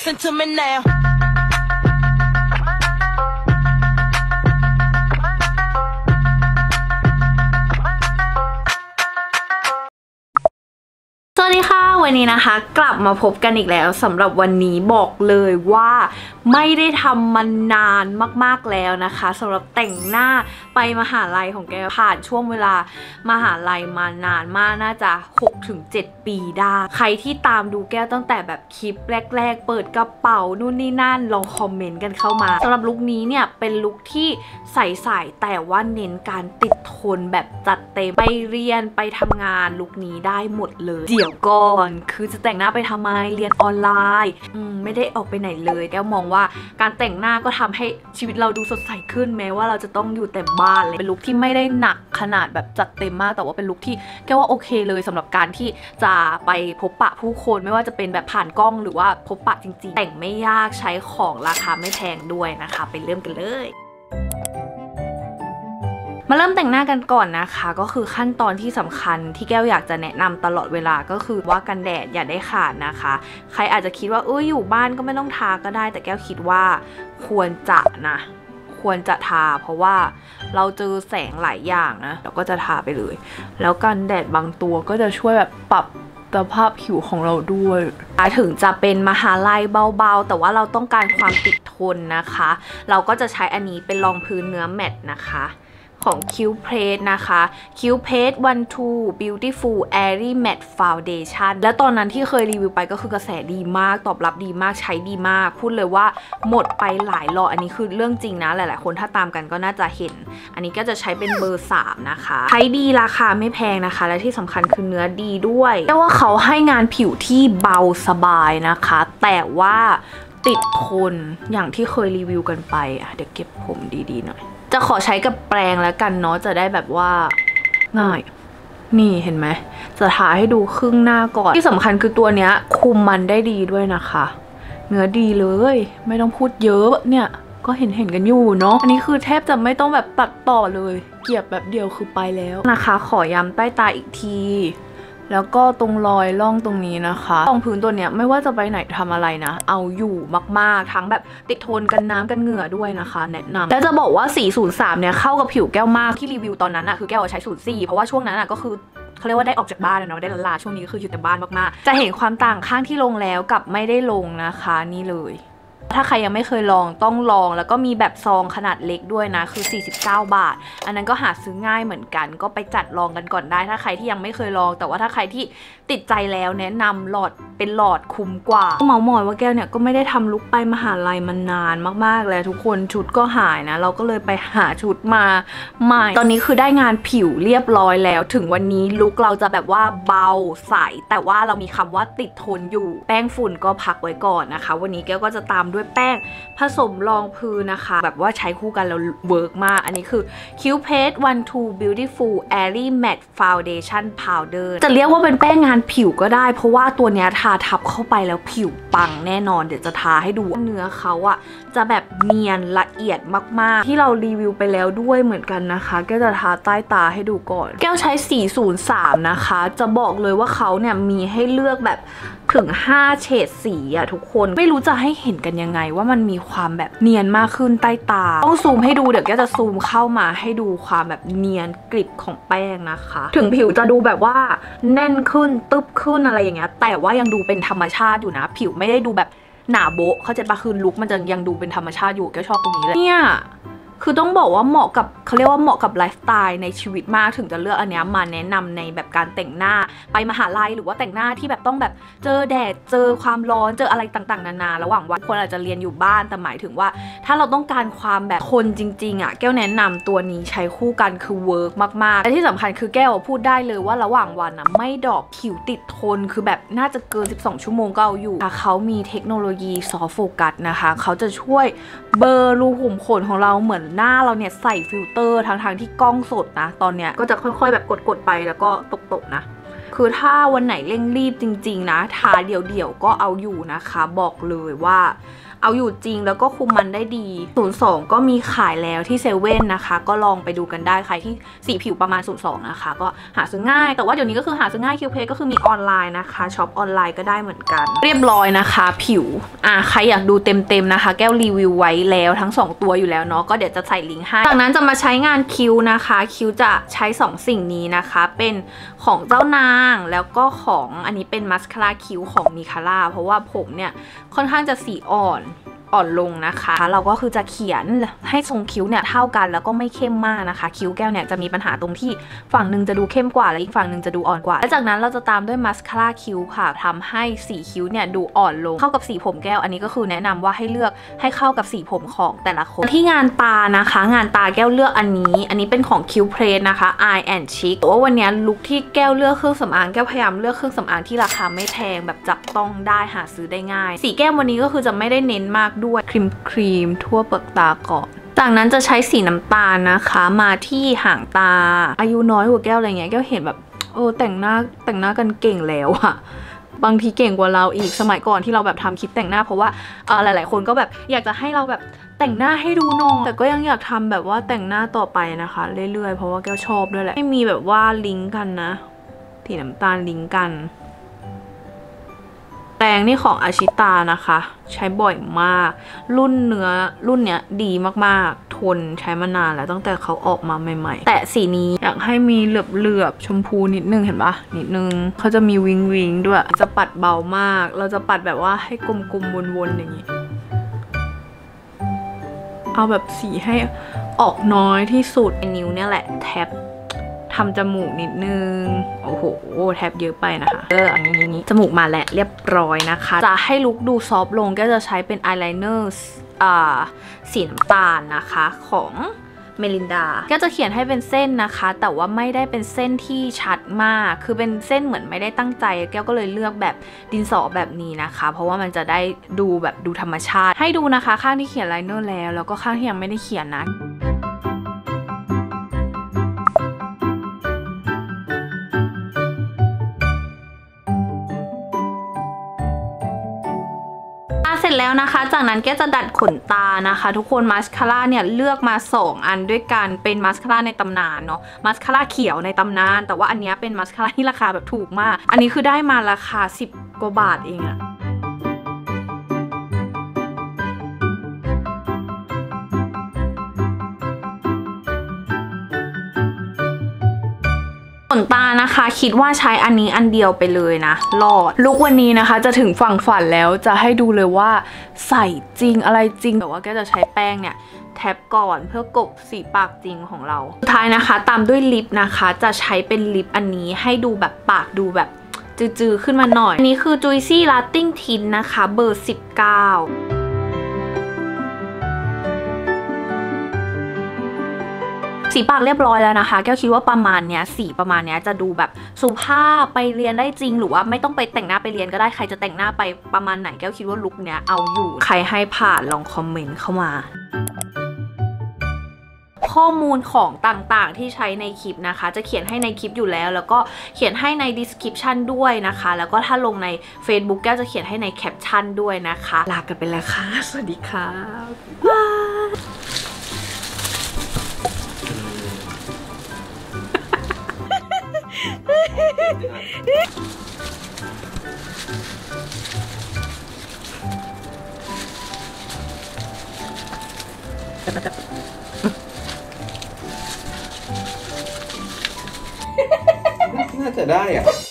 listen to me now สวัสดีค่ะวันนี้นะคะกลับมาพบกันอีกแล้วสำหรับวันนี้บอกเลยว่าไม่ได้ทำมานานมากๆแล้วนะคะสำหรับแต่งหน้าไปมหาลัยของแกผ่านช่วงเวลามหาลัยมานานมากน่าจะ 6-7 ปีได้ใครที่ตามดูแก้วตั้งแต่แบบคลิปแรกๆเปิดกระเป๋านู่นนี่นั่นลองคอมเมนต์กันเข้ามาสำหรับลุคนี้เนี่ยเป็นลุคที่ใส่แต่ว่าเน้นการติดทนแบบจัดเต็มไปเรียนไปทำงานลุคนี้ได้หมดเลยเดี๋ยวก่อนคือจะแต่งหน้าไปทำไมเรียนออนไลน์ไม่ได้ออกไปไหนเลยแก้วมองว่าการแต่งหน้าก็ทำให้ชีวิตเราดูสดใสขึ้นแม้ว่าเราจะต้องอยู่แต่บ้านเลยเป็นลุคที่ไม่ได้หนักขนาดแบบจัดเต็มมากแต่ว่าเป็นลุคที่แก้วว่าโอเคเลยสำหรับการที่จะไปพบปะผู้คนไม่ว่าจะเป็นแบบผ่านกล้องหรือว่าพบปะจริงๆแต่งไม่ยากใช้ของราคาไม่แพงด้วยนะคะไปเริ่มกันเลยมาเริ่มแต่งหน้ากันก่อนนะคะก็คือขั้นตอนที่สำคัญที่แก้วอยากจะแนะนำตลอดเวลาก็คือว่ากันแดดอย่าได้ขาดนะคะใครอาจจะคิดว่าอยู่บ้านก็ไม่ต้องทาก็ได้แต่แก้วคิดว่าควรจะทาเพราะว่าเราเจอแสงหลายอย่างนะเราก็จะทาไปเลยแล้วกันแดดบางตัวก็จะช่วยแบบปรับสภาพผิวของเราด้วยถึงจะเป็นมหาลัยเบาๆแต่ว่าเราต้องการความติดทนนะคะเราก็จะใช้อันนี้เป็นรองพื้นเนื้อแมตต์นะคะของ Cupid นะคะ Cupid 12 Beautiful Airy Matte Foundation และตอนนั้นที่เคยรีวิวไปก็คือกระแสดีมากตอบรับดีมากใช้ดีมากพูดเลยว่าหมดไปหลายหลอดอันนี้คือเรื่องจริงนะหลายๆคนถ้าตามกันก็น่าจะเห็นอันนี้ก็จะใช้เป็นเบอร์ 3นะคะใช้ดีราคาไม่แพงนะคะและที่สำคัญคือเนื้อดีด้วยแต่ว่าเขาให้งานผิวที่เบาสบายนะคะแต่ว่าติดทนอย่างที่เคยรีวิวกันไปเดี๋ยวเก็บผมดีๆหน่อยจะขอใช้กับแปรงแล้วกันเนาะจะได้แบบว่าง่ายนี่เห็นไหมจะทาให้ดูครึ่งหน้าก่อนที่สำคัญคือตัวเนี้ยคุมมันได้ดีด้วยนะคะเนื้อดีเลยไม่ต้องพูดเยอะเนี่ยก็เห็นกันอยู่เนาะอันนี้คือแทบจะไม่ต้องแบบตัดต่อเลยเกี่ยบแบบเดียวคือไปแล้วนะคะขอย้ำใต้ตาอีกทีแล้วก็ตรงรอยร่องตรงนี้นะคะรองพื้นตัวเนี้ยไม่ว่าจะไปไหนทำอะไรนะเอาอยู่มากๆทั้งแบบติดทนกันน้ำกันเหงื่อด้วยนะคะแนะนำแล้วจะบอกว่า403เนี่ยเข้ากับผิวแก้วมากที่รีวิวตอนนั้นอะคือแก้วใช้04เพราะว่าช่วงนั้นอะก็คือเขาเรียกว่าได้ออกจากบ้านเนาะได้ละลาช่วงนี้ก็คืออยู่แต่บ้านมากๆจะเห็นความต่างข้างที่ลงแล้วกับไม่ได้ลงนะคะนี่เลยถ้าใครยังไม่เคยลองต้องลองแล้วก็มีแบบซองขนาดเล็กด้วยนะคือ49 บาทอันนั้นก็หาซื้อง่ายเหมือนกันก็ไปจัดลองกันก่อนได้ถ้าใครที่ยังไม่เคยลองแต่ว่าถ้าใครที่ติดใจแล้วแนะนำหลอดเป็นหลอดคุ้มกว่าเมาหมอยว่าแก้วเนี่ยก็ไม่ได้ทำลุคไปมหาลัยมานานมากๆแล้วทุกคนชุดก็หายนะเราก็เลยไปหาชุดมาใหม่ตอนนี้คือได้งานผิวเรียบร้อยแล้วถึงวันนี้ลุคเราจะแบบว่าเบาใสแต่ว่าเรามีคำว่าติดทนอยู่แป้งฝุ่นก็พักไว้ก่อนนะคะวันนี้แก้วก็จะตามด้วยแป้งผสมรองพื้นนะคะแบบว่าใช้คู่กันแล้วเวิร์กมากอันนี้คือ Cupid 12 Beautiful Airy Matte Foundation Powder จะเรียกว่าเป็นแป้งงานผิวก็ได้เพราะว่าตัวเนี้ยทาทับเข้าไปแล้วผิวปังแน่นอนเดี๋ยวจะทาให้ดูเนื้อเขาอะจะแบบเนียนละเอียดมากๆที่เรารีวิวไปแล้วด้วยเหมือนกันนะคะแก้วจะทาใต้ตาให้ดูก่อนแก้วใช้403นะคะจะบอกเลยว่าเขาเนี่ยมีให้เลือกแบบถึง5เฉดสีอะทุกคนไม่รู้จะให้เห็นกันยังไงว่ามันมีความแบบเนียนมากขึ้นใต้ตาต้องซูมให้ดูเดี๋ยวแกจะซูมเข้ามาให้ดูความแบบเนียนกริบของแป้งนะคะถึงผิวจะดูแบบว่าแน่นขึ้นตึ๊บขึ้นอะไรอย่างเงี้ยแต่ว่ายังดูเป็นธรรมชาติอยู่นะผิวไม่ได้ดูแบบหนาโบ๊ะเข้าใจปะคือลุคมันจะยังดูเป็นธรรมชาติอยู่แกชอบตรงนี้เลยเนี่ยคือต้องบอกว่าเหมาะกับเขาเรียกว่าเหมาะกับไลฟ์สไตล์ในชีวิตมากถึงจะเลือกอันนี้มาแนะนำในแบบการแต่งหน้าไปมหาลัยหรือว่าแต่งหน้าที่แบบต้องแบบเจอแดดเจอความร้อนเจออะไรต่างๆนานาระหว่างวันคนอาจจะเรียนอยู่บ้านแต่หมายถึงว่าถ้าเราต้องการความแบบคนจริงๆอ่ะแก้วแนะนำตัวนี้ใช้คู่กันคือเวิร์กมากๆและที่สำคัญคือแก้วพูดได้เลยว่าระหว่างวันนะไม่ดอกผิวติดทนคือแบบน่าจะเกิน12 ชั่วโมงก็เอาอยู่เขามีเทคโนโลยีซอฟต์โฟกัสนะคะเขาจะช่วยเบลอรูขุมขนของเราเหมือนหน้าเราเนี่ยใส่ฟิลเตอร์ทั้งที่กล้องสดนะตอนเนี้ยก็จะค่อยๆแบบกดไปแล้วก็ตกนะคือถ้าวันไหนเร่งรีบจริงๆนะทาเดี่ยวๆก็เอาอยู่นะคะบอกเลยว่าเอาอยู่จริงแล้วก็คุมมันได้ดี02ก็มีขายแล้วที่เซเว่นนะคะก็ลองไปดูกันได้ใครที่สีผิวประมาณ02นะคะก็หาซื้อง่ายแต่ว่าเดี๋ยวนี้ก็คือหาซื้อง่ายคิวเพก็คือมีออนไลน์นะคะช็อปออนไลน์ก็ได้เหมือนกันเรียบร้อยนะคะผิวใครอยากดูเต็มๆนะคะแก้วรีวิวไว้แล้วทั้ง2ตัวอยู่แล้วเนาะก็เดี๋ยวจะใส่ลิงก์ให้จากนั้นจะมาใช้งานคิ้วนะคะคิ้วจะใช้2สิ่งนี้นะคะเป็นของเจ้านางแล้วก็ของอันนี้เป็นมัสคาร่าคิ้วของมิคาร่าเพราะว่าผมเนี่ยค่อนข้างจะสีอ่อนลงนะคะเราก็คือจะเขียนให้ทรงคิ้วเนี่ยเท่ากันแล้วก็ไม่เข้มมากนะคะคิ้วแก้วเนี่ยจะมีปัญหาตรงที่ฝั่งหนึ่งจะดูเข้มกว่าและอีกฝั่งหนึ่งจะดูอ่อนกว่าและจากนั้นเราจะตามด้วยมัสคาร่าคิ้วค่ะทำให้สีคิ้วเนี่ยดูอ่อนลงเข้ากับสีผมแก้วอันนี้ก็คือแนะนำว่าให้เลือกให้เข้ากับสีผมของแต่ละคนที่งานตานะคะงานตาแก้วเลือกอันนี้เป็นของคิ้วเพรสนะคะ Eye and Cheek แต่ว่าวันนี้ลุคที่แก้วเลือกเครื่องสำอางแก้วพยายามเลือกเครื่องสำอางที่ราคาไม่แพงแบบจับต้องได้หาซื้อได้ง่ายสีแก้มวันนี้ก็คือจะไม่ได้เน้นมากด้วยครีมทั่วเปลือกตาก่อนจากนั้นจะใช้สีน้ำตาลนะคะมาที่หางตาอายุน้อยกว่าแก้วอะไรเงี้ยแก้วเห็นแบบแต่งหน้ากันเก่งแล้วอะบางทีเก่งกว่าเราอีกสมัยก่อนที่เราแบบทำคลิปแต่งหน้าเพราะว่าหลายๆคนก็แบบอยากจะให้เราแบบแต่งหน้าให้ดูหน่อยแต่ก็ยังอยากทำแบบว่าแต่งหน้าต่อไปนะคะเรื่อยๆเพราะว่าแก้วชอบด้วยแหละไม่มีแบบว่าลิงก์กันนะสีน้ำตาลลิงก์กันแปรงนี่ของอาชิตานะคะใช้บ่อยมากรุ่นเนี้ยดีมากๆทนใช้มานานแล้วตั้งแต่เขาออกมาใหม่ๆแต่สีนี้อยากให้มีเหลือบชมพูนิดนึงเห็นปะนิดนึงเขาจะมีวิงด้วยจะปัดเบามากเราจะปัดแบบว่าให้กลมๆวนๆอย่างนี้เอาแบบสีให้ออกน้อยที่สุดนิ้วเนี่ยแหละแท็บทำจมูกนิดนึงโอ้โหแทบเยอะไปนะคะอันนี้จมูกมาแล้วเรียบร้อยนะคะจะให้ลุคดูซอฟต์ลงก็จะใช้เป็นอายไลเนอร์สีน้ำตาลนะคะของเมลินดาก็จะเขียนให้เป็นเส้นนะคะแต่ว่าไม่ได้เป็นเส้นที่ชัดมากคือเป็นเส้นเหมือนไม่ได้ตั้งใจแก้วก็เลยเลือกแบบดินสอแบบนี้นะคะเพราะว่ามันจะได้ดูธรรมชาติให้ดูนะคะข้างที่เขียนไลเนอร์แล้วก็ข้างที่ยังไม่ได้เขียนนะเสร็จแล้วนะคะจากนั้นแกจะดัดขนตานะคะทุกคนมาสคาร่าเนี่ยเลือกมา2อันด้วยกันเป็นมาสคาร่าในตำนานเนาะมาสคาร่าเขียวในตำนานแต่ว่าอันนี้เป็นมาสคาร่าที่ราคาแบบถูกมากอันนี้คือได้มาราคา10 กว่าบาทเองอะขนตานะคะคิดว่าใช้อันนี้อันเดียวไปเลยนะรอดลุควันนี้นะคะจะถึงฝั่งฝันแล้วจะให้ดูเลยว่าใส่จริงอะไรจริงแต่ว่าแกจะใช้แป้งเนี่ยแท็บก่อนเพื่อกบสีปากจริงของเราสุดท้ายนะคะตามด้วยลิปนะคะจะใช้เป็นลิปอันนี้ให้ดูแบบปากดูแบบจืดๆขึ้นมาหน่อยอันนี้คือ Juicy Lasting Tint นะคะเบอร์19สีปากเรียบร้อยแล้วนะคะแก้วคิดว่าประมาณเนี้ยสีประมาณเนี้ยจะดูแบบสุภาพไปเรียนได้จริงหรือว่าไม่ต้องไปแต่งหน้าไปเรียนก็ได้ใครจะแต่งหน้าไปประมาณไหนแก้วคิดว่าลุคเนี้ยเอาอยู่ใครให้ผ่านลองคอมเมนต์เข้ามาข้อมูลของต่างๆที่ใช้ในคลิปนะคะจะเขียนให้ในคลิปอยู่แล้วก็เขียนให้ใน description ด้วยนะคะแล้วก็ถ้าลงใน Facebook แก้วจะเขียนให้ในแคปชั่นด้วยนะคะลากันไปแล้วค่ะสวัสดีค่ะบ๊ายน่าจะได้อะ